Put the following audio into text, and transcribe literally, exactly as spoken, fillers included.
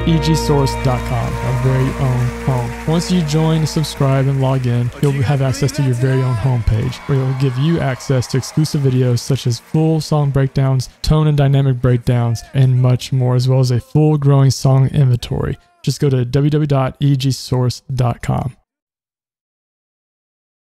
e g source dot com, our very own home. Once you join, subscribe, and log in, you'll have access to your very own homepage, where it will give you access to exclusive videos such as full song breakdowns, tone and dynamic breakdowns, and much more, as well as a full growing song inventory. Just go to w w w dot e g source dot com.